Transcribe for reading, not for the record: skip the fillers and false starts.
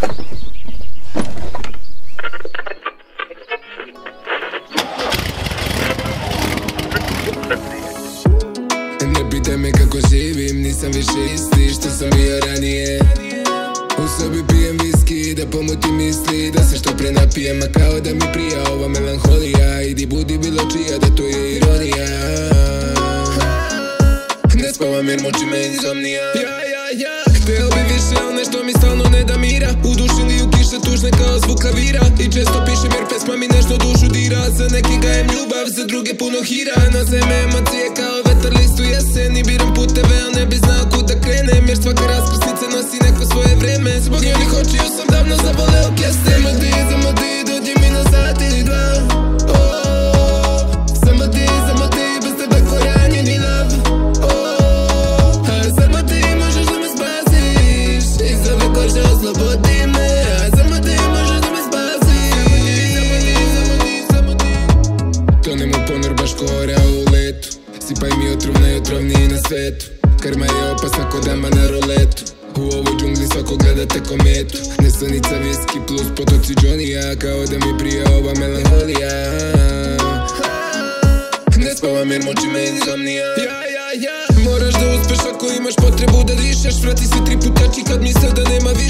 Ne pitaj me kako živim, nisam više isti što sam bio ranije. U sobi pijem viski da pomutim misli, da se što pre napijem, a kao da mi prija ova melanholija. Idi budi bilo čija, da to je ironija. Ne spavam jer muči me insomnija. Hteo bi više, al nešto mi stalno ne da mira. U duši li u kiše tužne kao zvuk klavira. I često pišem jer pesma mi nešto dušu dira. Za neke gajem ljubav, za druge puno hira. Na zeme emocije kao vetar listu jesen. I biram puteve, al ne bi znao kuda krenem, jer svaka raskrsnica nosi neko svoje vreme. Zbog njenih očiju sam davno zavoleo keste. Samo ti, dođi mi na sat ili dva. Samo ti, bez tebe ko ranjeni lav. Samo ti možeš da me spasiš, iz ove kože oslobodi me. Samo ti možeš da me spasiš. Samo ti. Tonem u ponor baš ko ora u letu. Sipaj mi otrov najotrovniji na svetu. Karma je opasna ko dama na roletu. U ovoj džungli svako gleda te kometu. Nesanica, viski plus potoci Johnny-a. Kao da mi prija ova melanholija. Ne spavam jer muči me insomnija. Moraš da uspeš ako imaš potrebu da dišeš. Vrati se 3 puta kad misle da nema više.